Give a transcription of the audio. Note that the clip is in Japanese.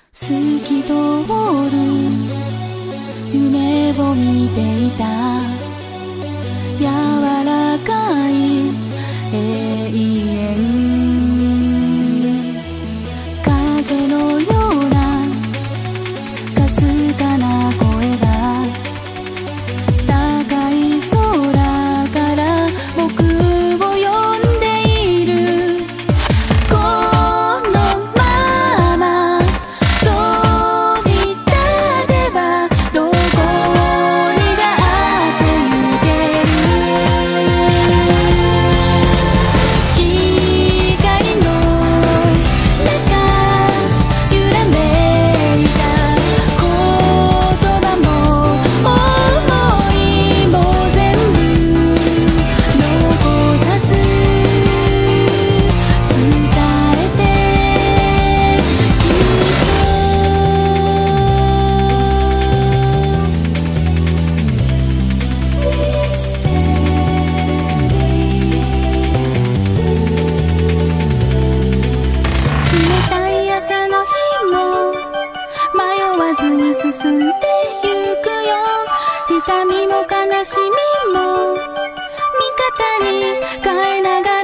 透き通る夢を見ていた柔らかい永遠風のようなかすかな声が高い空から僕を呼んでいるこのまま飛び立てばどこにだって行ける光の中揺らめいた言葉も想いも全部残さず伝えてきっと冷たい朝の日も迷わずに進んでゆくよ痛みも悲しみも味方に変えながら